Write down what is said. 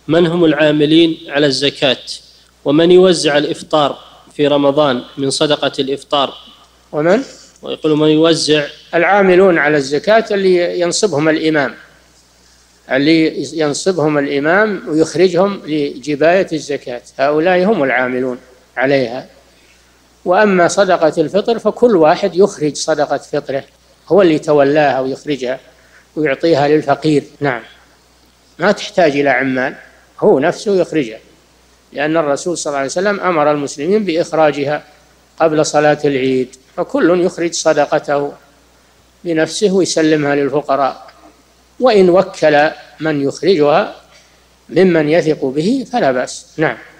من هم العاملين على الزكاة؟ ومن يوزع الإفطار في رمضان من صدقة الإفطار؟ ومن؟ ويقول من يوزع. العاملون على الزكاة اللي ينصبهم الإمام ويخرجهم لجباية الزكاة، هؤلاء هم العاملون عليها. وأما صدقة الفطر فكل واحد يخرج صدقة فطره، هو اللي تولاها ويخرجها ويعطيها للفقير. نعم، ما تحتاج إلى عمال، هو نفسه يخرجها، لأن الرسول صلى الله عليه وسلم أمر المسلمين بإخراجها قبل صلاة العيد، فكل يخرج صدقته بنفسه ويسلمها للفقراء، وإن وكل من يخرجها ممن يثق به فلا بأس. نعم.